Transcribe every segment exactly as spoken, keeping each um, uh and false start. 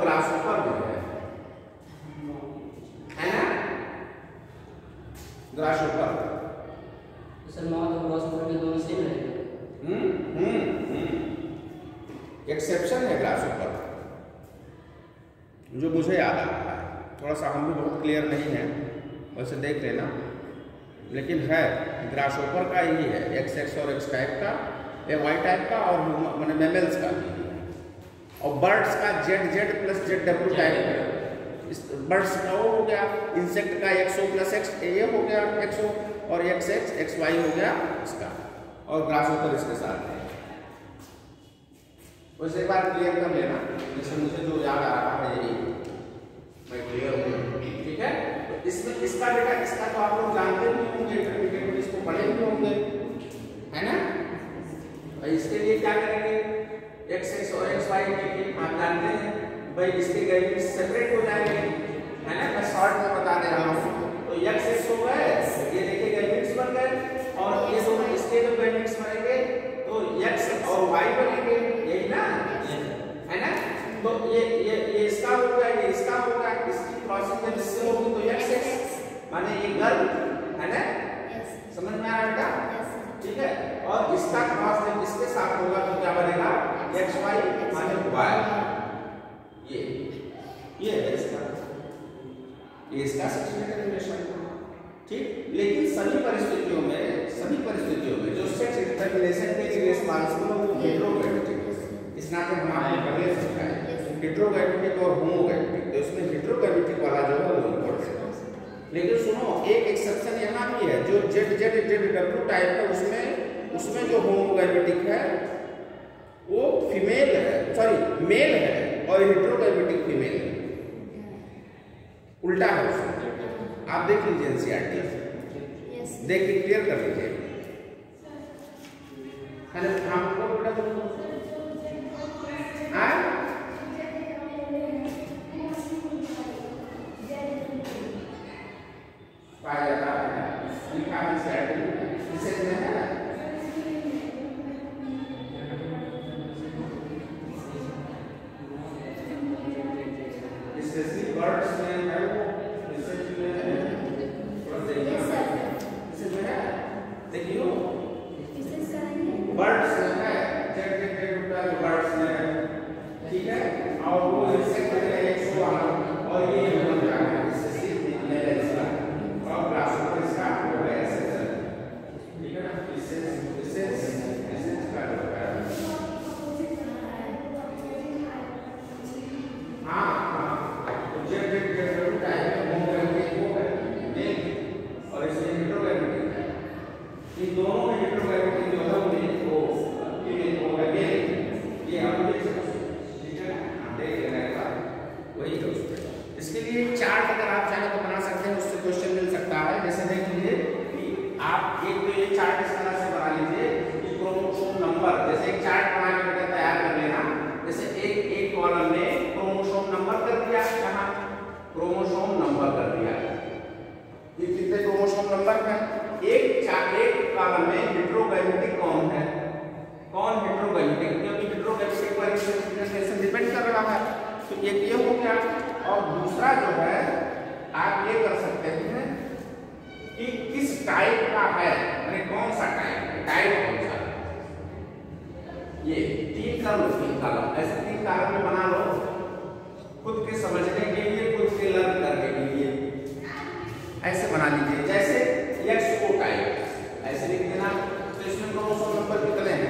Grasshopper भी है, है ना? ग्रासहोपर सर माउथ और ग्रासहोपर के दोनों सेम रहेंगे। हम्म हम्म हम्म एक्सेप्शन है ग्रासहोपर, जो मुझे याद आ रहा है, थोड़ा सा हम भी बहुत क्लियर नहीं है, वैसे देख लेना, लेकिन है ग्रासहोपर का ही है, एक्स एक्स और एक्स टाइप का, ए वाई टाइप का, और मैंने मेमल्स का भी है, और बर्ड्स का Z Z plus Z W type है। इस बर्ड्स का वो हो गया, इंसेक्ट का एक्सओ प्लस एक्स ये हो गया एक्सओ, और एक्स एक्स एक्स वाई हो गया इसका, और ग्रासहोपर इसके साथ है। वैसे एक बार क्लियर कर लेना, जैसे मुझे जो याद आ रहा है यही मैं क्लियर हूँ, ठीक है? तो इसमें इसका बेटा इसका तो आप लोग जानते भी होंगे, इंटरमीडिएट इसको पढ़े भी होंगे, है ना? और इसके लिए क्या करेंगे, एक्स एक्स और एक्स वाई आप जानते हैं भाई, इसके गैमेट्स सेपरेट हो जाएंगे, है ना? मैं शॉर्ट में बता दे रहा हूँ। तो एक्स एक्स हो गए, ये देखिए गैमेट्स बन गए, और ये दोनों इसके जो गैमेट्स बनेंगे तो एक्स और वाई बनेंगे, यही ना, है ना? तो ये ये ये इसका हो गया, ये इसका हो गया, इसकी क्रॉसिंग जब इससे होगी तो एक्स एक्स माने ये गर्ल, है ना? समझ में आ रहा है? ठीक है, और इसका क्रॉस जब इसके साथ होगा तो क्या बनेगा, एक्स वाई माने वाई, ये ये है इसका, ये इसका सेक्सुअल रिलेशन, ठीक? लेकिन सभी परिस्थितियों में सभी परिस्थितियों में जो सेक्स डिटरमिनेशन के लिए रिस्पांसिबल है वो हेटेरोगैमेटिक है। इस नाते हम आपको पहले समझा है हेटेरोगैमेटिक और होमोगैमेटिक, तो इसमें हेटेरोगैमेटिक वाला जो है वो इम्पोर्टेंट है। लेकिन सुनो, एक एक्सेप्शन यहाँ भी है, जो Z Z Z W type है उसमें उसमें जो होमोगैमेटिक है वो फीमेल है, सॉरी मेल है, और हेटेरोगैमेटिक फीमेल है, उल्टा है उसमें। आप देख लीजिए एनसीईआरटी, देख के क्लियर कर लीजिए, है ना? आपको बेटा हाँ पाया जाता है, लिखा है एनसीईआरटी, इसे जो है स्पेशली बर्ड्स में है वो, इससे जो है देखियो बर्ड्स है, जेड जेड जेड का जो बर्ड्स है, ठीक है, और वो इंसेक्ट है एक सौ वाला, और ये बन रहा है इससे सीधे मेल इसका, और ग्रासहोपर इसका हो गया सेक्शन, ठीक है ना? इससे इससे इससे इसका हो गया, हाँ हाँ, तो जेड जेड जेड का है होमोगैमेटिक वो है मेल, और इसमें हेटेरोगैमेटिक है। इन दोनों में हेटेरोगैमेटिक जो है वो फीमेल हो गया मेल, ये आप देख सकते हैं, ठीक है? आप देख लेना एक बार, वही है उसमें। इसके लिए चार्ट अगर आप चाहें तो बना सकते हैं, उससे क्वेश्चन मिल सकता है। जैसे देख लीजिए कि आप एक तो ये चार्ट इस तरह से बना लीजिए कि क्रोमोसोम नंबर, जैसे एक चार्ट बना के तैयार कर लेना, जैसे एक एक कॉलम में क्रोमोसोम नंबर कर दिया, यहाँ क्रोमोसोम नंबर कर दिया, ये कितने क्रोमोसोम नंबर है, एक एक कॉलम में हेटेरोगैमेटिक कौन है, कौन हेटेरोगैमेटिक, क्योंकि हेटेरोगैमेटिक पर रिलेशन डिपेंड कर रहा है, तो एक ये हो गया। और दूसरा जो है आप ये कर सकते हैं कि किस टाइप का है, यानी कौन सा टाइप है, टाइप कौन सा, ये तीन कॉलम तीन कॉलम ऐसे तीन कॉलम में बना लो, खुद के समझने के लिए, खुद के लर्न करने के लिए ऐसे बना लीजिए। जैसे एक्स को टाइप ऐसे लिख देना, तो इसमें क्रोमोसोम नंबर कितने हैं,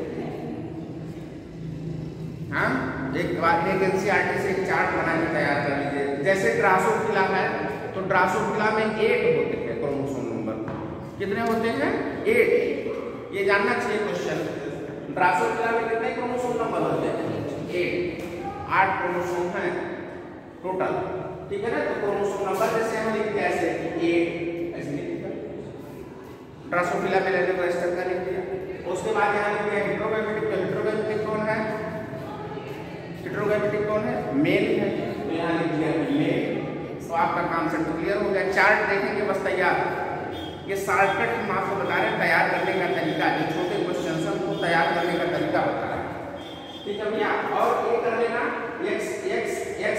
हाँ? एक बार एक एनसीईआरटी से एक चार्ट बना के तैयार कर लीजिए। जैसे ड्रासोफिला है तो ड्रासोफिला में एट होते हैं क्रोमोसोम नंबर, कितने होते हैं, एट, ये जानना चाहिए क्वेश्चन। ड्रासोफिला में कितने क्रोमोसोम नंबर होते हैं, एट, आठ क्रोमोसोम हैं टोटल, ठीक है ना? तो क्रोमोसोम नंबर जैसे हम लिखते हैं ऐसे एट, ऐसे लिख दिया, ड्रासोफिला में रहने को स्ट्रक्चर का लिख दिया। उसके बाद यहाँ लिख दिया हेटेरोगैमेटिक, तो हेटेरोगैमेटिक कौन है, हेटेरोगैमेटिक कौन है, मेल है, तो यहाँ लिख दिया मेल, तो आपका कॉन्सेप्ट क्लियर हो गया। चार्ट देखेंगे बस तैयार, ये शॉर्टकट हम आपको बता रहे हैं तैयार करने का तरीका, जो छोटे क्वेश्चन को तैयार करने का तरीका बता रहे हैं, ठीक है भैया? और ये कर लेना, एक्स एक्स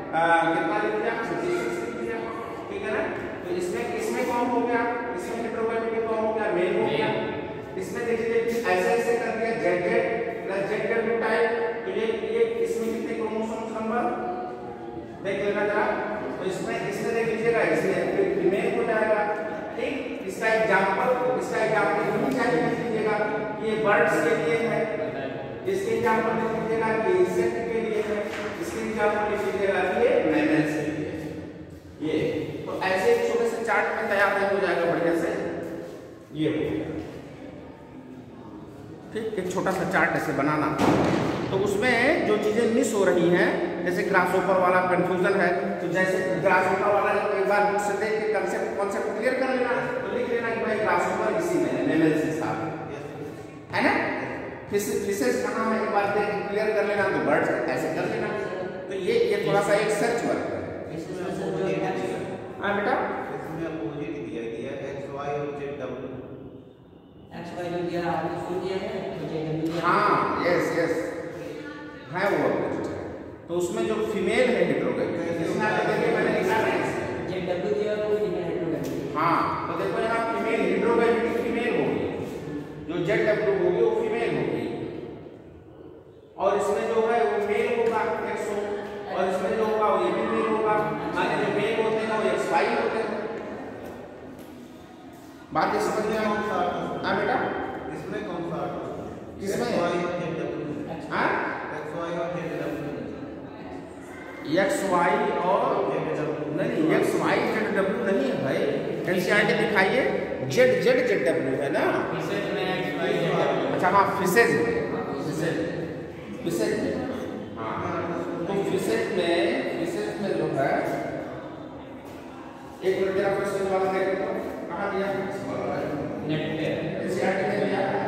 कितना लिख दिया, छत्तीस लिख दिया, ठीक है ना। तो इसमें इसमें कौन हो गया, इसमें हेटेरोगाइमेटिक कौन हो गया, मेल हो गया। इसमें देखिए ऐसे ऐसे कर दिया Z Z plus Z W type, तो ये ये इसमें कितने क्रोमोसोम्स नंबर देख लेना जरा। तो इसमें इसमें देख लीजिएगा, इसमें फीमेल हो जाएगा, ठीक। इसका एग्जांपल इसका एग्जांपल नहीं चाहिए लिख लीजिएगा, ये बर्ड्स के लिए है, इसके एग्जांपल लिख लीजिएगा कि इंसेक्ट के लिए है, इसके एग्जांपल लिख लीजिएगा कि ये मैमल्स के लिए है। ये तो ऐसे एक छोटे से चार्ट में तैयार हो जाएगा बढ़िया से, ये हो गया, ठीक। एक छोटा सा चार्ट ऐसे बनाना, तो उसमें जो चीजें मिस हो रही हैं, जैसे ग्रासहोपर वाला कंफ्यूजन है, तो जैसे ग्रासहोपर वाला एक बार बुक से देख के कांसेप्ट कॉन्सेप्ट क्लियर कर लेना, तो लिख लेना कि भाई ग्रासहोपर इसी में है, मैमल्स के साथ है ना। फिशेस फिशेस कहाँ है एक बार देख के क्लियर कर लेना, तो बर्ड्स ऐसे कर लेना। तो ये ये थोड़ा सा एक सर्च वर्क है। हाँ बेटा, इसमें अपोजिट दिया गया एक्स वाई और जेड डब्ल्यू, एक्स वाई जो दिया आपने सुन दिया है, तो जेड डब्ल्यू। हाँ यस यस है वो अपोजिट है। तो उसमें जो फीमेल है हेटेरोगाइमेटिक, इसमें आप देखिए मैंने लिखा है जेड डब्ल्यू दिया तो फीमेल हेटेरोगाइमेटिक। हाँ, तो देखो यहाँ फीमेल हेटेरोगाइमेटिक फीमेल होगी, जो जेड डब्ल्यू होगी वो फीमेल होगी, और इसमें जो है वो मेल होगा एक्स हो, और इसमें जो होगा वो ये भी मेल होगा। माने जो मेल होते हैं वो एक्स वाई होते हैं। बात ये समझ में आ कौन सा हाँ बेटा, इसमें कौन सा किसमें? एक्स वाई और जेड डब्ल्यू, हाँ एक्स वाई और जेड डब्ल्यू, एक्स वाई और जेड डब्ल्यू नहीं, एक्स वाई जेड डब्ल्यू नहीं है भाई, एनसीईआरटी दिखाइए, जेड जेड जेड डब्ल्यू है ना। फिशेस में एक्स वाई जेड डब्ल्यू। अच्छा हाँ, फिशेज फिशेज फिशेज में, हाँ तो फिशेज में फिशेज में जो है, एक मिनट जरा क्वेश्चन वाला देख लो, कहाँ दिया नेट पे एनसीईआरटी में दिया है।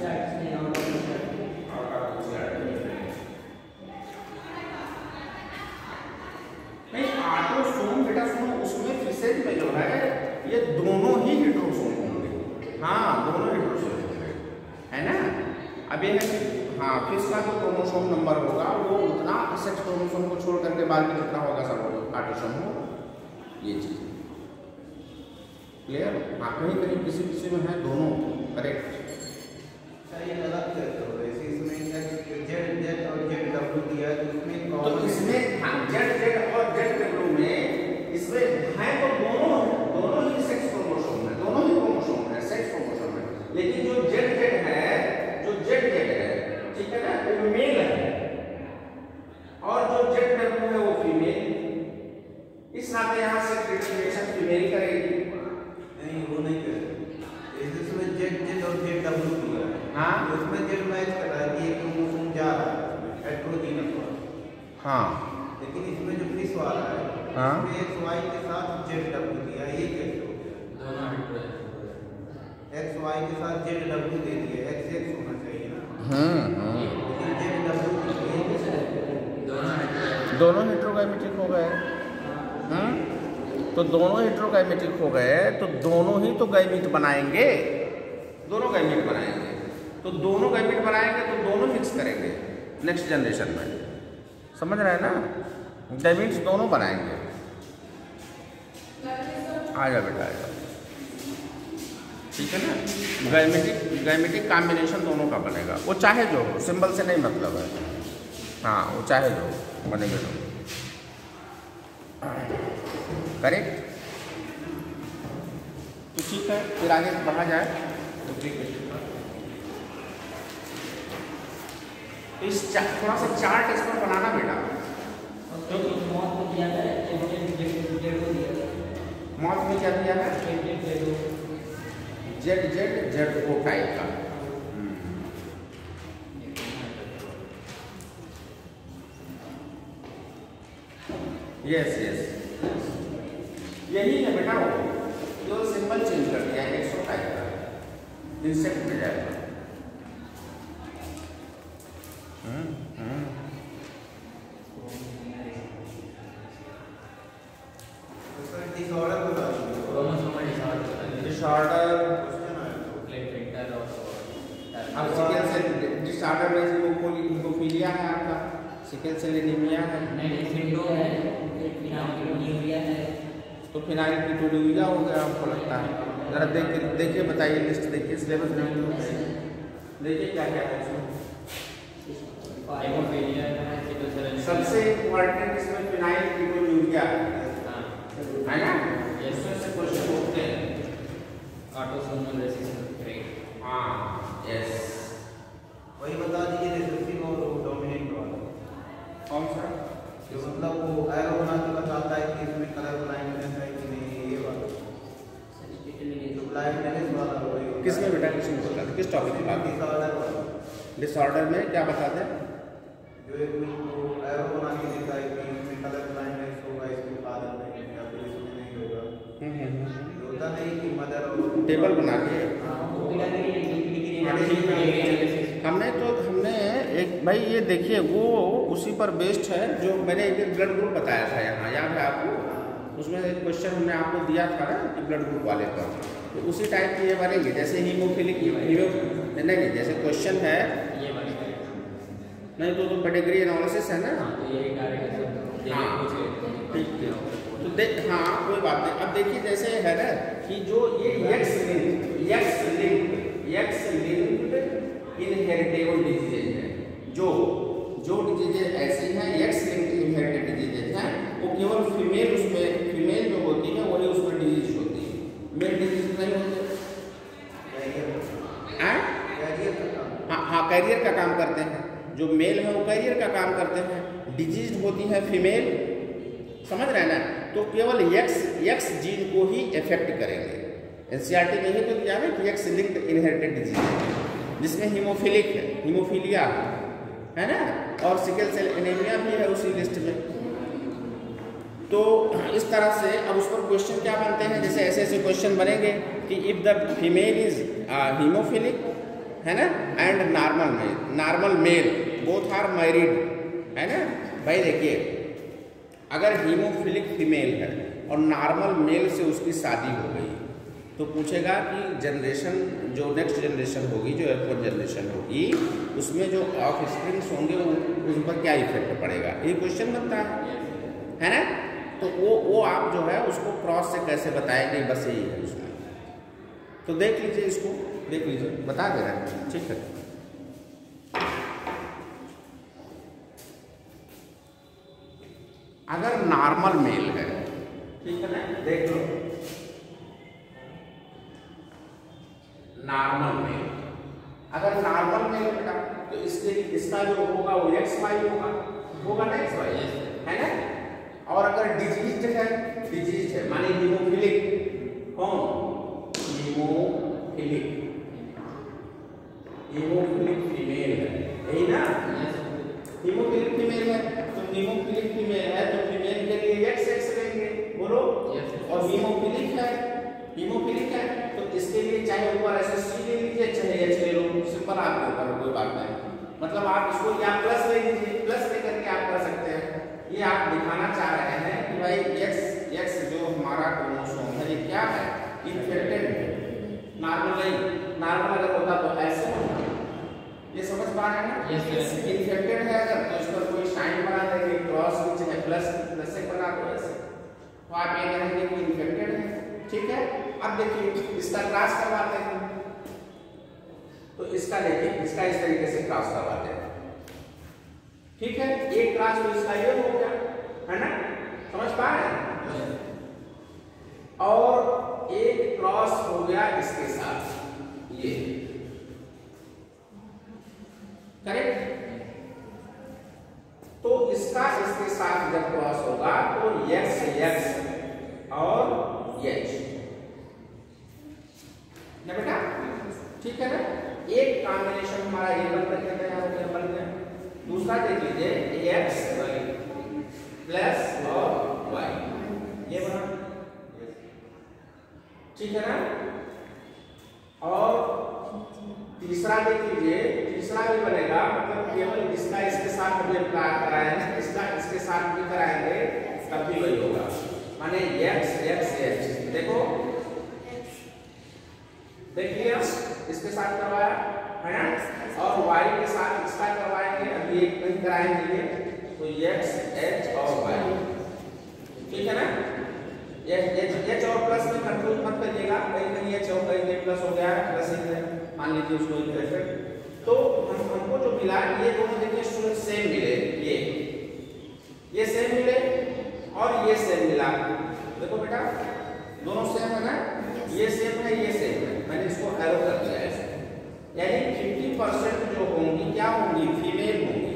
नहीं ऑटोसोम बेटा सुनो, उसमें फिशेज में जो है ये दोनों ही हेटेरोसोम होंगे। हाँ दोनों हेटेरोसोम होंगे, है ना। अब ये है हाँ, फिश का जो क्रोमोसोम नंबर होगा वो उतना सेक्स क्रोमोसोम को छोड़ करके बाकी जितना होगा सब ऑटोसोम हो, ये चीज क्लियर। हाँ कहीं कहीं किसी किसी में है दोनों करेक्ट। ये गलत करते हो, ऐसे इसमें जेड जेड और जेड डब्ल्यू दिया है, तो इसमें तो इसमें हाँ जेड जेड और जेड डब्ल्यू में इसमें है तो दोनों दोनों ही सेक्स क्रोमोसोम है, दोनों ही क्रोमोसोम है, सेक्स क्रोमोसोम है। लेकिन जो जेड जेड है, जो जेड जेड है, ठीक है ना, वो मेल है, और जो जेड डब्ल्यू है वो फीमेल। इस नाते यहाँ से डिटरमिनेशन फीमेल करेगी। नहीं वो नहीं करेगा, इसमें जेड जेड और जेड डब्ल्यू दिया है, हाँ तो उसमें जेड मैच कर रहा है कि एक क्रोमोसोम जा रहा है हेटेरोजीनस वाला, हाँ लेकिन इसमें जो फिश वाला है, हाँ। इसमें एक्स वाई के साथ जेड डब्ल्यू दिया है, ये कैसे हो गया? दोनों हेटेरोगाइमेटिक। एक्स वाई के साथ जेड डब्ल्यू दे दिया, एक्स एक्स होना चाहिए ना, हम्म लेकिन जेड डब्ल्यू दोनों हेटेरोगाइमेटिक हो गए। हम्म तो दोनों हेटेरोगाइमेटिक हो गए, तो दोनों ही तो गैमीट बनाएंगे, दोनों गैमीट बनाएंगे। तो दोनों गैमीट बनाएंगे तो दोनों मिक्स करेंगे नेक्स्ट जनरेशन में, समझ रहे हैं ना। गैमीट्स दोनों बनाएंगे। आ जा बेटा आ जा, ठीक है ना। गैमेटिक गैमेटिक कॉम्बिनेशन दोनों का बनेगा, वो चाहे जो हो, सिंबल से नहीं मतलब है। हाँ वो चाहे जो बनेगा तो करेक्ट। तो ठीक है, फिर आगे बढ़ा जाए तो ठीक है। तो इस थोड़ा सा चार्ट इस पर बनाना बेटा, क्योंकि मौत को दिया है जेड जेड जेड को दिया है, मौत में क्या दिया है, Z Z Z Z Z Z O type का। यस यस यही है बेटा, वो जो सिंबल चेंज कर दिया है, एक्सो टाइप का इंसेक्ट में जाएगा। हम्म हम्म डिसऑर्डर बता दीजिए, क्रोमोसोमल डिसऑर्डर डिसऑर्डर क्वेश्चन आया तो प्लेटलेट और अब सीक्वेंस डिसऑर्डर में हीमोफिलिया है आपका, सिकल सेल एनीमिया है, विंडो है, फिनाइलकीटोनुरिया है। तो फिनाइलकीटोनुरिया हो गया आपको लगता है। जरा देख के देखिए, बताइए लिस्ट देखिए, सिलेबस देखिए क्या क्या है इसमें। हेमोफीलिया है, सिकल सेल सबसे इम्पोर्टेंट इसमें फिनाइलकीटोनुरिया है ना, इसमें से क्वेश्चन होते हैं। Autosomal recessive trait. हाँ यस, वही बता दीजिए रिसेसिव और डोमिनेंट वाला कौन सा? जो मतलब वो एरो बना के बताता है कि इसमें कलर ब्लाइंडनेस है कि नहीं, ये वाला जो ब्लाइंडनेस वाला वही। किसमें बेटा क्वेश्चन बता दे, किस टॉपिक की बात है? डिसऑर्डर वाला, डिसऑर्डर में क्या बताते हैं? जो एक वो एरो बना के देता है कि इसमें कलर ब्लाइंडनेस होगा, इसमें फादर नहीं या फिर इसमें नहीं होगा। हम्म हम्म हम्म। होता नहीं कि मदर और टेबल बना के है। हमने तो हमने एक भाई ये देखिए वो उसी पर बेस्ड है जो मैंने एक ब्लड ग्रुप बताया था यहाँ, याद है आपको? उसमें एक क्वेश्चन हमने आपको दिया था ना कि ब्लड ग्रुप वाले पर, तो उसी टाइप की ये बनेंगे जैसे हीमोफिलिक हीमो नहीं नहीं जैसे क्वेश्चन है ये वाला नहीं तो, तो पेडिग्री एनालिसिस है ना। तो यही डायरेक्ट हाँ ठीक है, तो देख हाँ कोई बात नहीं। अब देखिए जैसे है ना कि जो ये X linked X linked X linked inheritable diseases है, जो जो डिजीजेज ऐसी हैं एक्स लिंक्ड इनहेरिटेड डिजीजेज हैं, वो केवल फीमेल उसमें फीमेल जो होती है वही उसमें डिजीज होती है, मेल डिजीज नहीं होते। हाँ हाँ कैरियर का काम करते हैं, जो मेल है वो कैरियर का काम करते हैं, डिजीज होती है फीमेल, समझ रहे हैं ना? तो केवल एक्स एक्स जीन को ही इफेक्ट करेंगे। एनसीईआरटी में ही तो दिया है कि एक्स लिंक्ड इनहेरिटेड डिजीज जिसमें हीमोफिलिक है, हीमोफीलिया है ना, और सिकल सेल एनीमिया भी है उसी लिस्ट में। तो इस तरह से अब उस पर क्वेश्चन क्या बनते हैं, जैसे ऐसे ऐसे क्वेश्चन बनेंगे कि if the female is haemophilic है ना and normal male, normal male both are married है ना। भाई देखिए अगर हीमोफिलिक फीमेल है और नॉर्मल मेल से उसकी शादी हो गई तो पूछेगा कि जनरेशन जो नेक्स्ट जनरेशन होगी, जो एफ वन जनरेशन होगी, उसमें जो ऑफ स्प्रिंग्स होंगे वो उन पर क्या इफेक्ट पड़ेगा, ये क्वेश्चन बनता है है ना। तो वो वो आप जो है उसको क्रॉस से कैसे बताएंगे, बस यही है उसमें। तो देख लीजिए, इसको देख लीजिए, बता दे रहे हैं, ठीक है। अगर नॉर्मल मेल है, ठीक है ना, देख लो नॉर्मल मेल, अगर नॉर्मल मेल बेटा तो इसके इसका जो होगा वो एक्स वाई होगा, होगा ना एक्स वाई है ना। और अगर डिजीज है, डिजीज है माने हीमोफिलिक, कौन हीमोफिलिक, हीमोफिलिक फीमेल है, यही ना, हीमोफिलिक फीमेल है, तो हीमोफिलिक फीमेल है तो फीमेल के लिए एक्स एक्स लेंगे, बोलो। और हीमोफिलिक है, हीमोफिलिक है तो इसके लिए चाहे ऊपर ऐसे सी ले लीजिए चाहे एच ले लो, सिंपल आपके ऊपर कोई बात नहीं। मतलब आप इसको या प्लस ले लीजिए, प्लस लेकर के आप कर सकते हैं। ये आप दिखाना चाह रहे हैं कि भाई एक्स एक्स जो हमारा क्रोमोसोम है ये क्या है, इन्फेक्टेड है, नॉर्मल नहीं। नॉर्मल अगर होता तो ऐसे होता, ये समझ पा रहे हैं ना। yes, इन्फेक्टेड है अगर तो इस पर कोई साइन बना देंगे, क्रॉस नीचे है प्लस प्लस से बना दो ऐसे, तो आप ये कहेंगे कि इन्फेक्टेड है, ठीक है। अब देखिए इसका क्रॉस करवाते हैं, तो इसका देखिए इसका इस तरीके से क्रॉस करवाते हैं, ठीक है। एक क्रॉस तो इसका ये हो गया है ना, समझ पा रहे हैं। और एक क्रॉस हो गया इसके साथ, ये करेक्ट। तो इसका इसके साथ जब क्रॉस होगा तो एक्स एक्स और एच ना बेटा, ठीक है ना। एक कॉम्बिनेशन हमारा ये बन करके तैयार हो गया, बन गया। दूसरा देख लीजिए एक्स प्लस और वाई, ये बना, ठीक है ना। और तीसरा देख लीजिए, तीसरा भी बनेगा, मतलब केवल इसका इसके साथ हम अप्लाई कराएंगे, इसका इसके साथ भी कराएंगे तब भी वही होगा, माने एक्स एक्स एच। देखो देख लिया, इसके साथ करवाया है ना, और वाई के साथ इसका करवाएंगे, अभी एक नहीं कराएंगे ये, तो एक्स एच और वाई, ठीक है ना। एच एच और प्लस में कंफ्यूज मत करिएगा, कहीं कहीं एच और कहीं कहीं प्लस हो गया है, प्लस है मान लीजिए उसको इफेक्ट। तो हम हमको जो मिला ये दोनों देखिए स्टूडेंट सेम मिले, ये ये सेम मिले और ये सेम मिला। देखो बेटा दोनों सेम है ना, ये सेम है ये सेम है, मैंने इसको एरो कर दिया ऐसे। यानी फिफ्टी परसेंट जो होंगी क्या होंगी, फीमेल होंगी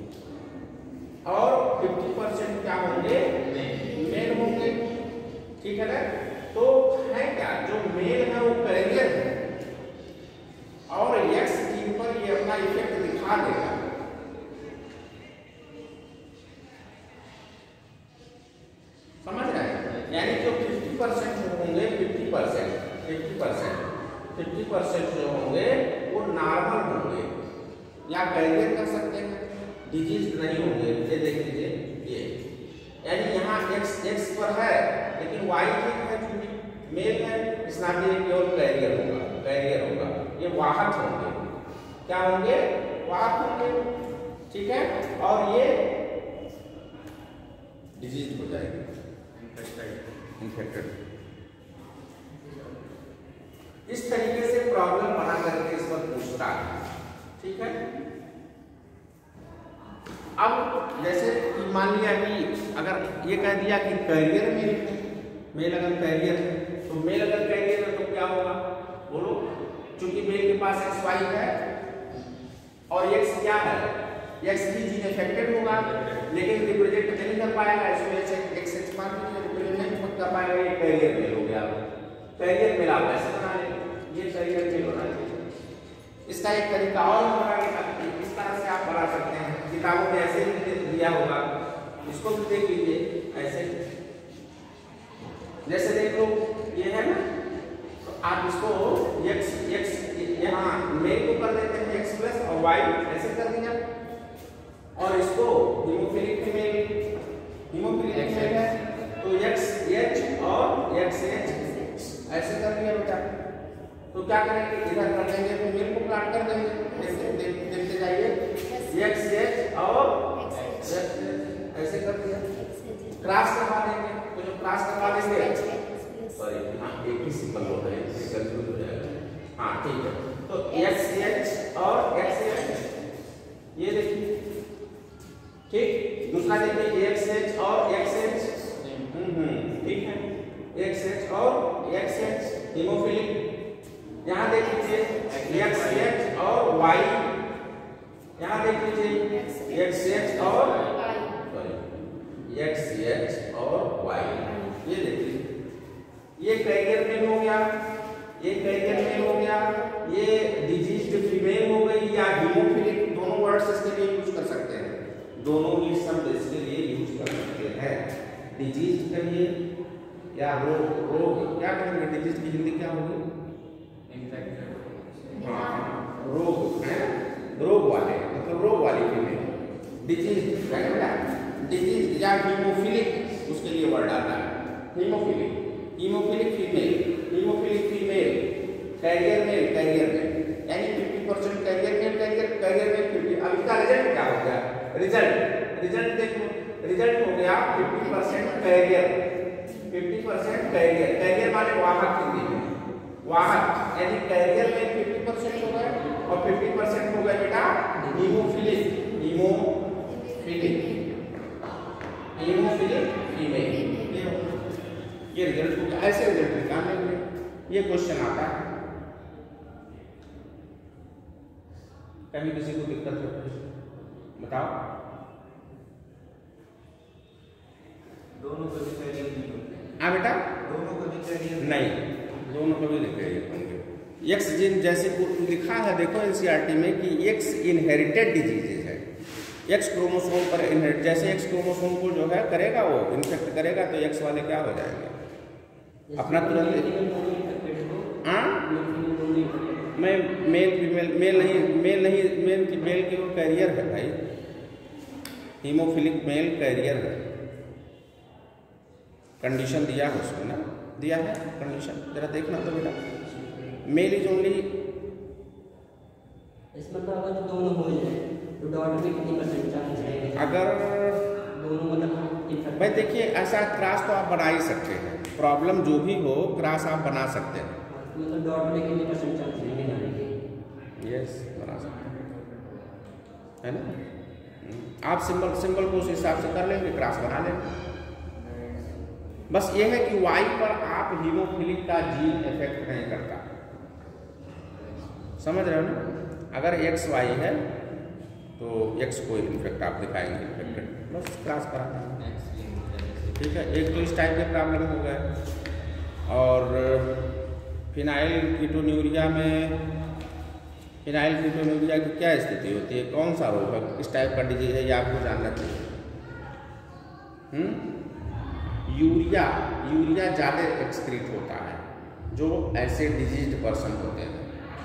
और फिफ्टी परसेंट क्या होंगे, मेल होंगे, ठीक है ना। तो है क्या, जो मेल है वो कैरियर है और एक्स जीन पर ये अपना इफेक्ट दिखा देगा। समझ रहे हैं, यानी जो फिफ्टी परसेंट होंगे, fifty percent fifty percent fifty percent जो होंगे वो नॉर्मल होंगे या कैरियर कर सकते हैं, डिजीज नहीं होंगे। ये देख लीजिए, ये यानी यहाँ एक्स एक्स पर है लेकिन वाई ठीक है, चूंकि मेल है इस नाते केवल कैरियर होगा, कैरियर होगा, ये वाहक होंगे। क्या होंगे, वाहक होंगे, ठीक है। और ये डिजीज हो जाएगी, इन्फेक्टेड। इस तरीके से प्रॉब्लम बना करके इस पर पूछता है, ठीक है। अब जैसे कि मान लिया कि अगर ये कह दिया कि कैरियर मेल है, मेल अगर कैरियर है तो मेल अगर कैरियर है तो क्या होगा, बोलो। चूंकि मेल के पास एक्स वाई है और एक्स क्या है, एक्स भी जीन इफेक्टेड होगा लेकिन रिप्रेजेंट नहीं कर पाएगा, इसमें एक्स एक्स मान लीजिए रिप्रेजेंट नहीं कर पाएगा, ये कैरियर मेल हो गया। कैरियर मेल आप ऐसे बना लें, ये कैरियर मेल बना लें। इसका एक तरीका और बनाने का, इस तरह से आप बना सकते हैं, किताबों में ऐसे ही दिया होगा, इसको भी देख लीजिए ऐसे। जैसे देख लो ये है ना, तो आप इसको एक्स एक्स यहाँ मेल को कर देते हैं एक्स प्लस और वाई ऐसे कर दिया, और इसको हीमोफिलिक फीमेल, हीमोफिलिक फीमेल है तो एक्स एच और एक्स एच ऐसे कर दिया बेटा। तो क्या करेंगे, इधर कर देंगे फीमेल को प्लाट कर देंगे, देखते देख, देखते जाइए, एक्स एच और ऐसे कर दिया, क्रॉस करवा देंगे। तो जो क्रॉस करवा देंगे, सॉरी हाँ एक ही सिंबल होता है, कंफ्यूज हो जाएगा, हाँ ठीक है। तो एक्स एच और एक्स एच ये देखिए, ठीक। दूसरा देखिए एक्स एच और एक्स एच, ठीक है, एक्स एच और एक्स एच हीमोफिलिक। यहाँ देख लीजिए एक्स एच और वाई, यहाँ देख लीजिए एक्स एच और एक्स एच और वाई, ये देखिए ये कैरियर मेल हो गया, ये कैरियर मेल हो गया, ये डिजीज्ड फीमेल हो गई या हीमोफिलिक, दोनों वर्ड्स इसके लिए यूज कर सकते हैं, दोनों ही शब्द इसके लिए यूज कर सकते हैं। डिजीज्ड कहिए या रोग, रोग क्या कहेंगे, डिजीज्ड की हिंदी क्या होगी, हाँ रोग है, रोग वाले मतलब रोग वाली फीमेल, डिजीज डिजीज या हीमोफिलिक उसके लिए वर्ड आता है, haemophilic, haemophilic female, haemophilic female, carrier male, carrier male, यानी fifty percent carrier male, carrier carrier male fifty. अब इसका रिजल्ट क्या हो गया, रिजल्ट रिजल्ट देखो, रिजल्ट हो गया fifty percent carrier, fifty percent carrier, carrier माने वाहक हिंदी में, वाहक, यानी कैरियर में फिफ्टी परसेंट हो गए और फिफ्टी परसेंट हो गए बेटा हीमोफिलिक, हीमोफिलिक, हीमोफिलिक फीमेल। ये रिजल्ट हो गया, ऐसे रिजल्ट निकालेंगे, ये क्वेश्चन आता है। कभी किसी को दिक्कत हो बताओ, दोनों को भी कैरियर नहीं होते, हाँ बेटा दोनों को भी कैरियर नहीं, दोनों को भी कैरियर होंगे। एक्स जीन जैसे लिखा है देखो एनसीईआरटी में कि एक्स इनहेरिटेड डिजीजेज है, एक्स क्रोमोसोम पर इनहेरिट, जैसे एक्स क्रोमोसोम को जो है करेगा वो इन्फेक्ट करेगा तो एक्स वाले क्या हो जाएंगे अपना तुरंत, हाँ मैं मेल फीमेल, मेल नहीं मेल नहीं मेल की मेल की वो कैरियर है भाई, हीमोफिलिक मेल कैरियर है, कंडीशन दिया है उसमें ना, दिया है कंडीशन, जरा देखना तो बेटा, मेल इज ओनली, इसमें तो अगर दोनों हो जाए तो डॉट में कितनी परसेंट चांस है? अगर दोनों मतलब इफेक्ट। भाई देखिए, ऐसा क्रॉस तो आप बना ही सकते हैं, प्रॉब्लम जो भी हो क्रॉस आप बना सकते हैं। मतलब डॉट में कितनी परसेंट चांस है जाने के? यस, बना सकते हैं, है ना। आप सिंबल सिंबल को उस हिसाब से कर लेंगे, क्रॉस बना लेंगे। बस ये है कि वाई पर आप हीमोफिलिक का जीन इफेक्ट नहीं करता, समझ रहे हो ना। अगर एक्स वाई है तो एक्स को इफेक्ट आप दिखाएंगे इफेक्टेड, बस क्रॉस करा देंगे, ठीक है। एक तो इस टाइप के प्रॉब्लम हो गए। और फिनाइल कीटोन्यूरिया में, फिनाइल कीटोन्यूरिया की क्या स्थिति होती है, कौन सा रोग है, किस टाइप का डिजीज है, ये आपको जानना चाहिए। हम्म यूरिया यूरिया ज़्यादा एक्सक्रीट होता है जो ऐसे डिजीज्ड पर्सन होते हैं,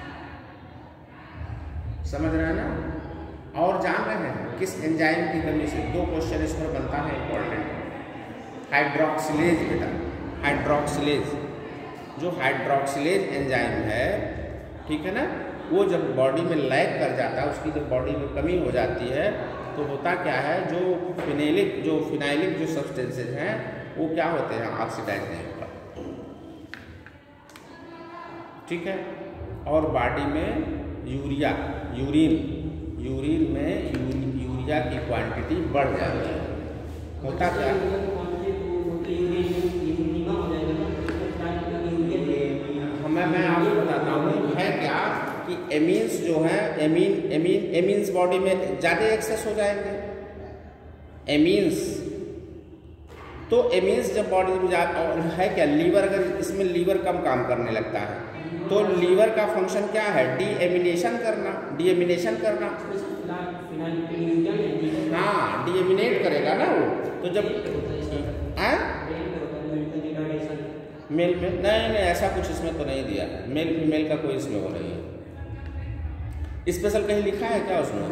समझ रहे हैं ना। और जान रहे हैं किस एंजाइम की कमी से, दो क्वेश्चन इस पर बनता है इंपॉर्टेंट। हाइड्रोक्सिलेज बेटा, हाइड्रोक्सिलेज, जो हाइड्रोक्सिलेज एंजाइम है, ठीक है ना, वो जब बॉडी में लैग कर जाता है, उसकी जब बॉडी में कमी हो जाती है तो होता क्या है, जो फिनेलिक जो फिनाइलिक जो सब्सटेंसेज हैं वो क्या होते हैं, ऑक्सीडाइज नहीं होता, ठीक है। और बॉडी में यूरिया यूरिन यूरिन में यूरि, यूरिया की क्वांटिटी बढ़ जाती है। होता क्या है, हमें मैं आपको बताता हूँ है क्या कि एमीन्स जो है, एमीन एमीन एमीन्स बॉडी में ज़्यादा एक्सेस हो जाएंगे एमीन्स। तो एमीन्स जब बॉडी में जा है क्या, लीवर, अगर इसमें लीवर कम काम करने लगता है तो लीवर का फंक्शन क्या है, डी एमिनेशन करना, डी एमिनेशन करना, हाँ डी एमिनेट करेगा ना वो। तो जब मेल में नहीं नहीं ऐसा कुछ इसमें तो नहीं दिया, मेल फीमेल का कोई इसमें वो नहीं है, स्पेशल कहीं लिखा है क्या उसमें?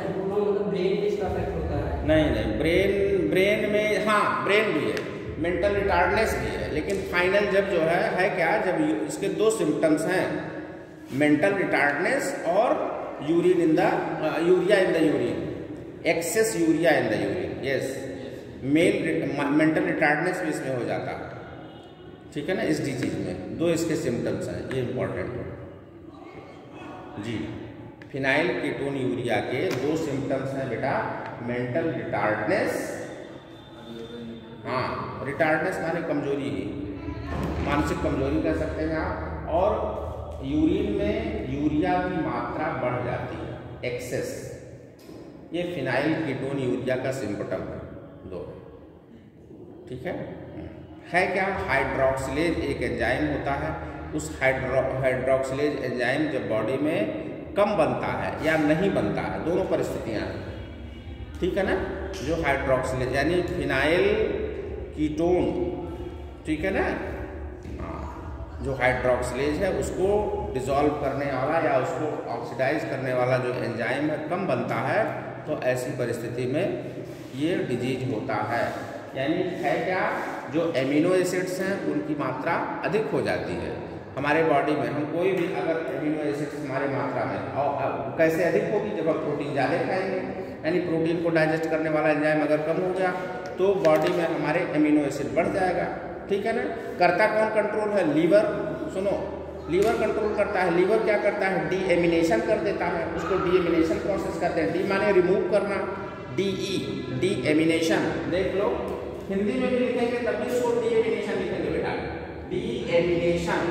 नहीं नहीं, ब्रेन ब्रेन में, हाँ ब्रेन भी है, मेंटल रिटार्डनेस भी है, लेकिन फाइनल जब जो है है क्या, जब इसके दो सिम्टम्स हैं, मेंटल रिटार्डनेस और urine in the urea in the urine, excess urea in the urine, yes, male mental retardness भी इसमें हो जाता है, ठीक है ना। इस डिजीज में दो इसके सिम्टम्स हैं, ये इंपॉर्टेंट है जी। फिनाइल कीटोन यूरिया के दो सिम्टम्स हैं बेटा, मेंटल रिटार्डनेस, हाँ रिटार्डनेस माने कमजोरी ही, मानसिक कमजोरी कह सकते हैं आप, और यूरिन में यूरिया की मात्रा बढ़ जाती है, एक्सेस, ये फिनाइल कीटोन यूरिया का सिम्पटम है दो, ठीक है। है क्या, हाइड्रोक्सिलेज एक एंजाइम होता है, उस हाइड्रो हाइड्रोक्सिलेज एंजाइम जब बॉडी में कम बनता है या नहीं बनता है, दोनों परिस्थितियां हैं, ठीक है ना। जो हाइड्रोक्सिलेज यानी फिनाइल कीटोन, ठीक है ना, हाँ, जो हाइड्रोक्सिलेज है उसको डिसॉल्व करने वाला या उसको ऑक्सीडाइज करने वाला जो एंजाइम है कम बनता है, तो ऐसी परिस्थिति में ये डिजीज होता है। यानी है क्या, जो एमिनो एसिड्स हैं उनकी मात्रा अधिक हो जाती है हमारे बॉडी में। हम कोई भी अगर एमिनो एसिड्स हमारे मात्रा में, और कैसे अधिक होगी, जब हम प्रोटीन ज़्यादा खाएंगे, यानी प्रोटीन को डाइजेस्ट करने वाला एंजाइम अगर कम हो गया तो बॉडी में हमारे एमिनो एसिड बढ़ जाएगा, ठीक है ना। करता कौन कंट्रोल है, लीवर, सुनो, लीवर कंट्रोल करता है। लीवर क्या करता है, डी एमिनेशन कर देता है, उसको डी एमिनेशन प्रोसेस करते हैं। डी माने रिमूव करना, डी ई, डी एमिनेशन, देख लो हिंदी में भी लिखेंगे तब भी उसको डी एमिनेशन लिखेंगे बेटा, डी एमिनेशन,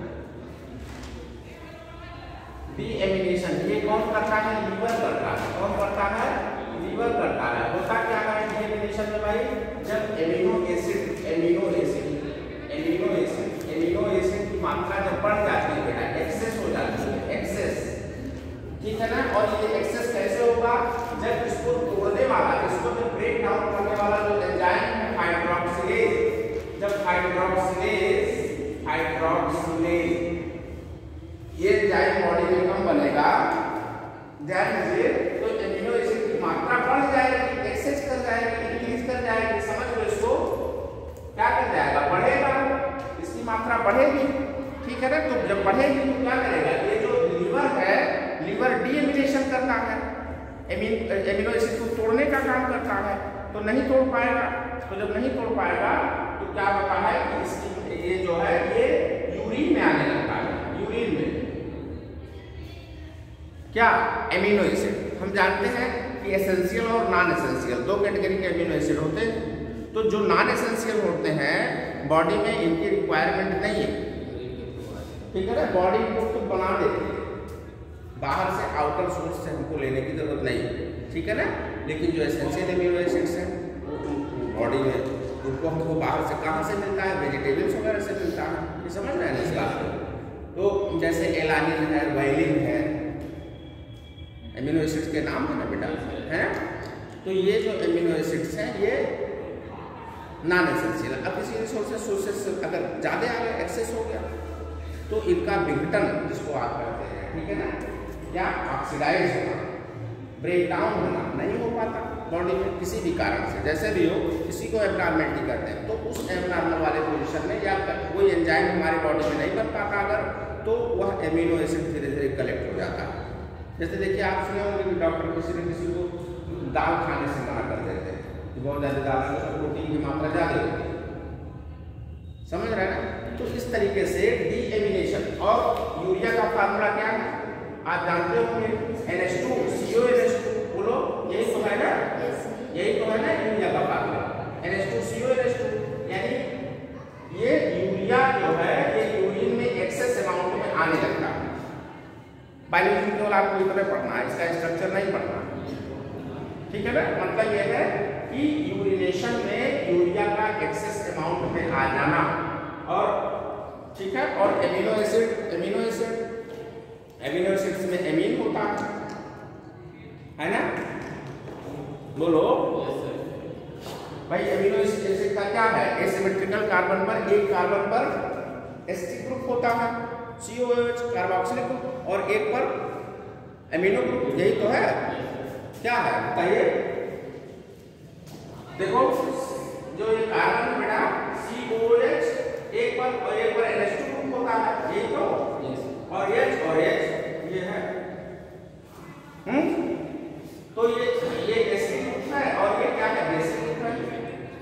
डी एमिनेशन। ये कौन करता है, लीवर करता है। कौन करता है, लीवर करता है। होता क्या है डी एमिनेशन में भाई, जब amino acid amino acid amino acid amino acid की मात्रा जब बढ़ जाती है बेटा, एक्सेस हो जाती है, एक्सेस, ठीक है ना। और ये एक्सेस कैसे होगा, जब इसको तोड़ने वाला, इसको जब ब्रेक डाउन करने वाला जो एंजाइम है हाइड्रोक्सिलेज, जब हाइड्रोक्सिलेज हाइड्रोक्सिलेज ये एंजाइम बॉडी में कम बनेगा, ध्यान दीजिए, तो एमिनो एसिड की मात्रा बढ़ जाएगी, एक्सेस कर जाएगी, इंक्रीज कर जाएगी, समझ लो इसको, क्या कर जाएगा, बढ़ेगा, इसकी मात्रा बढ़ेगी, ठीक है ना। तो जब बढ़ेगी तो क्या करेगा, ये जो लीवर है, लीवर डी एमिनेशन करता है, एमिन एमिनो एसिड को तोड़ने का काम करता है, तो नहीं तोड़ पाएगा। तो जब नहीं तोड़ पाएगा तो क्या होता है कि इसकी ये जो है ये यूरिन में आने लगता है। यूरिन में क्या एमिनो एसिड हम जानते हैं कि एसेंशियल और नॉन एसेंशियल दो कैटेगरी के एमिनो एसिड होते हैं। तो जो नॉन एसेंशियल होते हैं बॉडी में इनकी रिक्वायरमेंट नहीं है, ठीक है ना, बॉडी को खुद बना देती है, बाहर से आउटर सोर्स से हमको लेने की जरूरत नहीं है, ठीक है ना। लेकिन जो एसेंशियल एमिनो एसिड्स हैं बॉडी में उनको हमको बाहर से कहाँ से मिलता है, वेजिटेबल्स वगैरह से मिलता है। ये समझ रहे हैं इस बात को। तो जैसे एलानिन है, वायलिन है, एमिनो एसिड्स के नाम है ना बेटा, है। तो ये जो एमिनो एसिड्स हैं ये नॉन एसेंशियल। अब किसी रिसोर्सेज सोर्सेस अगर ज़्यादा आ गया, एक्सेस हो गया, तो इनका विघटन जिसको आप कहते हैं, ठीक है ना, या ऑक्सीडाइज होना, ब्रेक डाउन होना नहीं हो पाता बॉडी में किसी भी कारण से। जैसे भी हो, किसी को एब्नॉर्मलिटी करते हैं तो उस एब्नॉर्मल वाले पोजीशन में या कोई एंजाइम हमारी बॉडी में नहीं बन पाता अगर, तो वह एमिनो एसिड धीरे धीरे कलेक्ट हो जाता है। जैसे देखिए आप सुने होंगे कि डॉक्टर किसी न किसी को दाल खाने से मना कर देते हैं कि बहुत ज़्यादा दाल में प्रोटीन की मात्रा ज़्यादा होती है, समझ रहे हैं ना। तो इस तरीके से डीएमिनेशन। और यूरिया का फार्मूला क्या है आप जानते होंगे, N H two C O N H two, बोलो यही तो है ना, यही तो है ना यूरिया का formula, N H two C O N H two. यानी ये यूरिया जो है ये यूरिन में एक्सेस अमाउंट में आने लगता है। बायोलॉजी केवल आपको इतना पढ़ना है, इसका स्ट्रक्चर नहीं पढ़ना, ठीक है ना। मतलब ये है कि यूरिनेशन में यूरिया का एक्सेस अमाउंट में आ जाना, और ठीक है। और amino acid amino acid amino acids में एमीन होता है, है ना, बोलो भाई। एमिनो एसिड का क्या है, एसिमेट्रिकल कार्बन पर एक कार्बन पर एसिटिक ग्रुप होता है, C O H carboxylic group, और एक पर एमिनो ग्रुप, यही तो है। क्या है बताइए, देखो जो ये कार्बन है बेटा सी ओ एच एक पर और एक पर एन एच टू ग्रुप होता है, यही तो, और H और H ये है, हम्म। तो ये ये एसिडिक ग्रुप है और ये क्या है, बेसिक ग्रुप है।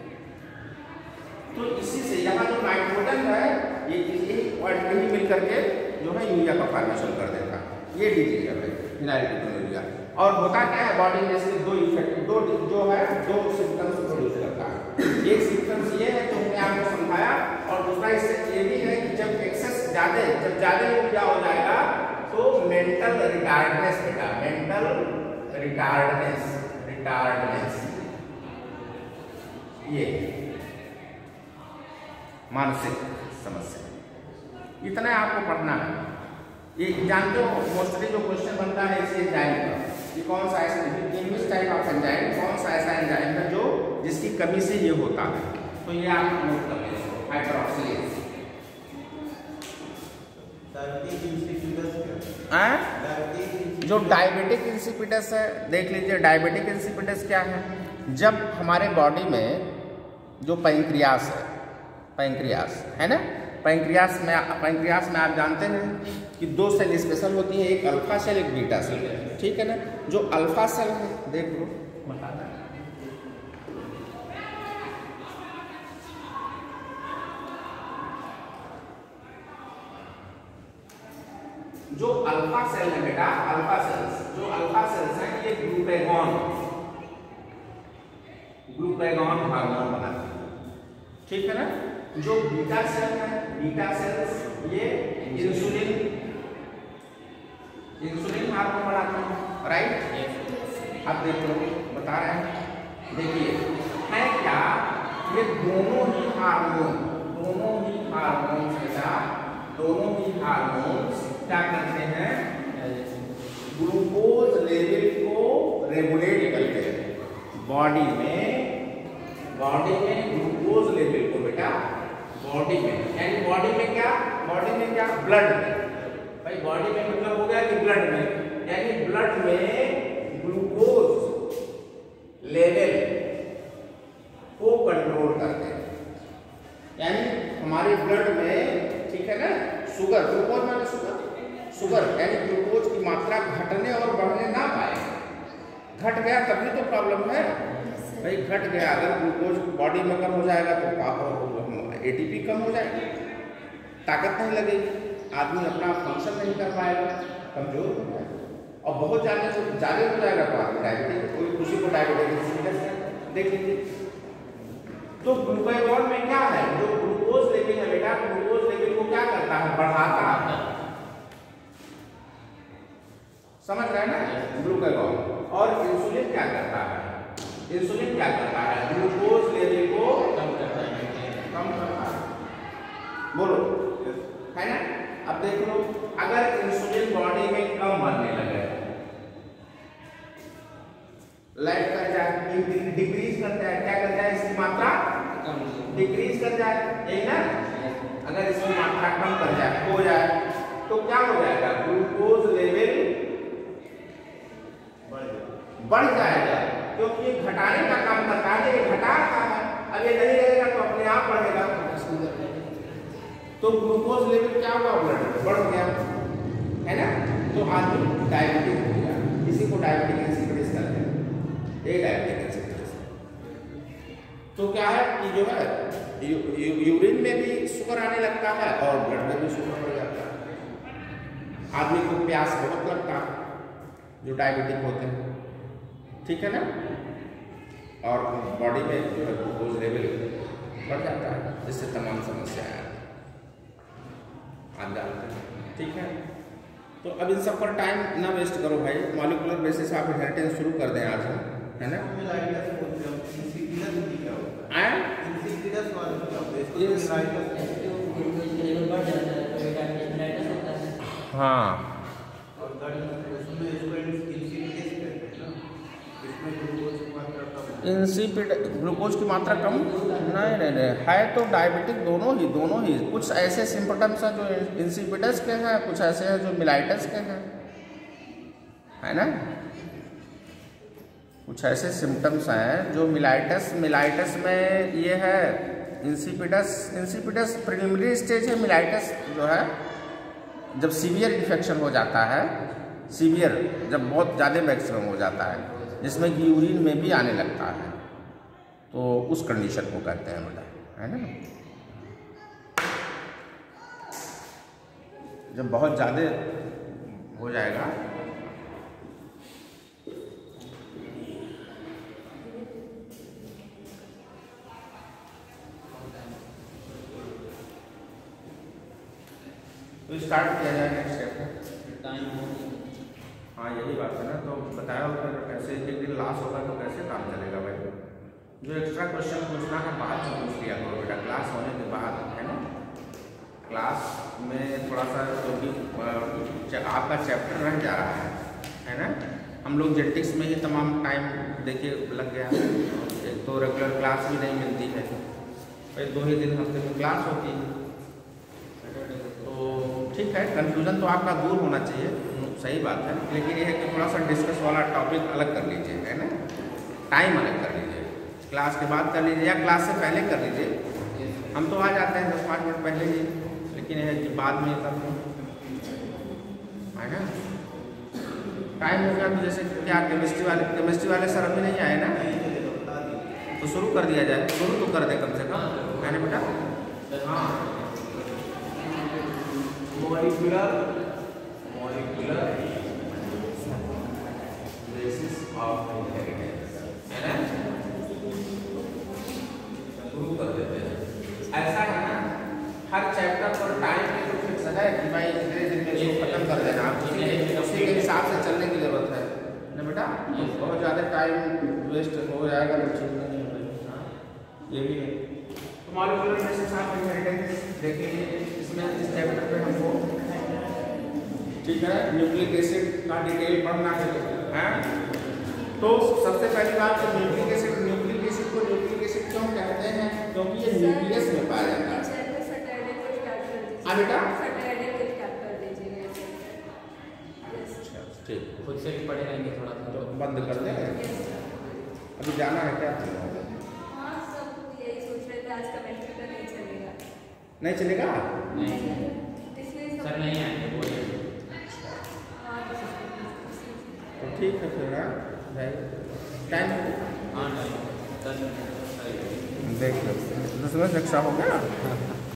तो इसी से यहाँ जो नाइट्रोजन है ये यही और यही मिल करके जो है यूरिया का फॉर्मेशन कर देता है। ये डीजीएम है, फिनाइल कीटोन। और होता क्या है बॉडी में से दो इफेक्ट, दो जो है दो सिम्टम्स प्रोड्यूस करता है। एक सिम्टम्स ये है जो मैंने आपको समझाया, और दूसरा इससे ये भी है कि जब एक्सेस ज्यादा जब ज्यादा यूरिया हो जाएगा तो मेंटल रिटार्डनेस बेटा, मेंटल रिटार्डनेस रिटार्डनेस ये मानसिक समस्या, इतना आपको पढ़ना है। ये जानते हो मोस्टली जो क्वेश्चन बनता है इसी एंजाइम का, कि कौन सा इंग्लिश टाइप ऑफ एंजाइम, कौन सा ऐसा एंजाइम है जो जिसकी कमी से ये होता है। तो ये आप नोट कर लीजिए, हाइड्रोक्सिलेज। जो डायबिटिक इंसिपिडस है, देख लीजिए डायबिटिक इंसिपिडस क्या है। जब हमारे बॉडी में जो पैंक्रियास है, पैंक्रियास है ना, पैंक्रियास में पैंक्रियास में आप जानते हैं कि दो सेल स्पेशल होती है, एक अल्फा सेल एक बीटा सेल, ठीक है ना। जो अल्फा सेल है देख लो बताना, जो अल्फा सेल है बेटा, अल्फा सेल्स, जो अल्फा सेल्स हैं ये ग्लूकागॉन ग्लूकागॉन हार्मोन बनाते हैं, ठीक है ना। जो बीटा सेल है, बीटा सेल्स ये इंसुलिन इंसुलिन हार्मोन बनाते हैं, राइट। अब देख लो बता रहे हैं, देखिए है क्या, ये दोनों ही हार्मोन दोनों ही हार्मोन बेटा दोनों ही हार्मोन्स क्या करते हैं, ग्लूकोज लेवल को रेगुलेट करते हैं बॉडी में, बॉडी में ग्लूकोज लेवल को बेटा बॉडी में, यानी बॉडी में क्या, बॉडी में क्या, ब्लड में भाई, बॉडी में मतलब हो गया कि ब्लड में, यानी ब्लड में ग्लूकोज लेवल को कंट्रोल करते हैं। यानी हमारे ब्लड में, ठीक है ना, शुगर, ग्लूकोज माने शुगर, शुगर यानी ग्लूकोज की मात्रा घटने और बढ़ने ना पाए, घट गया तभी तो प्रॉब्लम है भाई, घट गया। अगर ग्लूकोज बॉडी में कम हो जाएगा तो एटीपी कम हो जाएगा, ताकत नहीं लगेगी, आदमी अपना फंक्शन नहीं कर पाएगा, कमजोर हो जाएगा, और बहुत ज़्यादा ज़्यादा हो जाएगा तो आदमी डायबिटीज, कोई किसी को डायबिटीज देख लीजिए। तो ग्लूकागॉन में क्या है, जो ग्लूकोज लेवल है बेटा, ग्लूकोज लेवल को क्या करता है, बढ़ाता है, समझ रहे हैं ना ग्लूकागॉन। और इंसुलिन क्या करता है, इंसुलिन क्या करता है, ग्लूकोज लेवल को कम करता है, कम करता है, बोलो है ना। अब देख लो, अगर इंसुलिन बॉडी में कम बनने लगे, लाइट कर जाए, डिक्रीज करता है, क्या करता है, इसकी मात्रा डिक्रीज कर जाए, यही ना। अगर इसकी मात्रा कम कर जाए, हो जाए, तो क्या हो जाएगा, ग्लूकोज लेवल बढ़ जाएगा, क्योंकि ये घटाने का काम करता है, ये घटा रहा है। अब ये नहीं रहेगा तो अपने आप बढ़ेगा, तो ग्लूकोज लेवल क्या हुआ, ब्लड बढ़ गया, है ना। तो आदमी डायबिटिक हो गया, इसी को डायबिटिक इंसिपिडस कहते हैं, ये डायबिटिक इंसिपिडस। तो क्या है कि जो है यू, यू, यूरिन में भी शुगर आने लगता है और ब्लड में भी शुगर बढ़ जाता है। आदमी को प्यास बहुत लगता है जो डायबिटिक होते हैं, ठीक है ना। और बॉडी में जो है ग्लूकोज लेवल बढ़ जाता है, जिससे तमाम समस्याएं आ जाते हैं, ठीक है। तो अब इन सब पर टाइम ना वेस्ट करो भाई, मॉलिक्यूलर बेसिस आप इनहेरिटेंस शुरू कर दें आज हम, है ना। हाँ इंसिपिड ग्लूकोज की मात्रा कम नहीं नहीं नहीं है, तो डायबिटिक दोनों ही दोनों ही कुछ ऐसे सिम्पटम्स हैं जो इंसिपिडस के हैं, कुछ ऐसे हैं जो मिलाइटस के हैं, है ना। कुछ ऐसे सिम्टम्स हैं जो मिलाइटस मिलाइटस में ये है, इंसिपिडस इंसिपिडस प्रीलिमिनरी स्टेज है, मिलाइटस जो है जब सीवियर इन्फेक्शन हो जाता है, सीवियर जब बहुत ज़्यादा मैक्सिमम हो जाता है, जिसमें कि यूरिन में भी आने लगता है, तो उस कंडीशन को कहते हैं बेटा, है ना। जब बहुत ज़्यादा हो जाएगा तो स्टार्ट किया जाए नेक्स्ट स्टेप। हाँ यही बात है ना, तो बताया होगा कैसे एक दिन लॉस होगा तो कैसे काम चलेगा भाई। जो एक्स्ट्रा क्वेश्चन पूछना है बाद में पूछ लिया करो बेटा, क्लास होने के बाद, है ना। क्लास में थोड़ा सा क्योंकि आपका चैप्टर रह जा रहा है, है ना। हम लोग जेनेटिक्स में ही तमाम टाइम देखिए लग गया, एक तो रेगुलर क्लास भी नहीं मिलती है, भाई दो ही दिन हफ्ते में क्लास होती है, तो ठीक है। कंफ्यूजन तो आपका दूर होना चाहिए, सही बात है, लेकिन यह है कि थोड़ा सा डिस्कस वाला टॉपिक अलग कर लीजिए, है ना। टाइम अलग कर लीजिए, क्लास के बाद कर लीजिए या क्लास से पहले कर लीजिए। हम तो आ जाते हैं दस पाँच मिनट पहले ही, लेकिन यह है कि बाद में कर लो, है ना। टाइम हो गया तो जैसे क्या केमिस्ट्री वाले केमिस्ट्री वाले सर अभी नहीं आए ना, तो शुरू कर दिया जाए, शुरू तो कर दे कम से कम, है ना बेटा। हाँ molecular molecular basis of inheritance, है ना, शुरू कर देते हैं। ऐसा है ना, हर चैप्टर पर टाइम की तो फिक्स है कि भाई इतने दिन में इसको खत्म कर देना, उसी के हिसाब से चलने की जरूरत है ना बेटा। बहुत ज़्यादा टाइम वेस्ट हो जाएगा तो ठीक नहीं है, ये भी है। तो मॉलिक्यूलर बेसिस ऑफ इनहेरिटेंस देखेंगे इसमें, इस चैप्टर पे हमको, ठीक है, न्यूक्लिक एसिड का डिटेल पढ़ना है, हैं? तो सबसे पहली बात तो न्यूक्लिक एसिड न्यूक्लिक एसिड को न्यूक्लिक एसिड क्यों कहते हैं, क्योंकि ये न्यूक्लियस में पाया जाता है। हाँ बेटा ठीक, खुद से भी पढ़े रहेंगे थोड़ा सा, तो बंद कर दें। अभी जाना है क्या? हाँ सब यही सोच रहे थे, आज का कंप्यूटर नहीं चलेगा। नहीं चलेगा? नहीं सर नहीं आएंगे, बोलिए। तो ठीक है फिर हाँ भाई टाइम हाँ टाइम दस मिनट देख लो दस मिनट रक्षा हो गया।